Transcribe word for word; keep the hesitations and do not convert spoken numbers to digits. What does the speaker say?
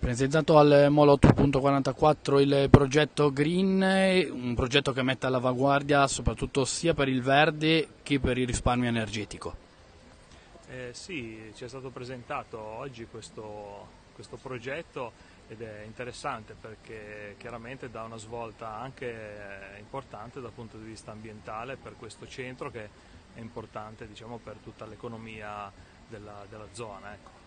Presentato al Molo otto punto quarantaquattro il progetto Green, un progetto che mette all'avanguardia soprattutto sia per il verde che per il risparmio energetico. Eh, sì, ci è stato presentato oggi questo, questo progetto ed è interessante perché chiaramente dà una svolta anche eh, importante dal punto di vista ambientale per questo centro che è importante, diciamo, per tutta l'economia della, della zona. Ecco.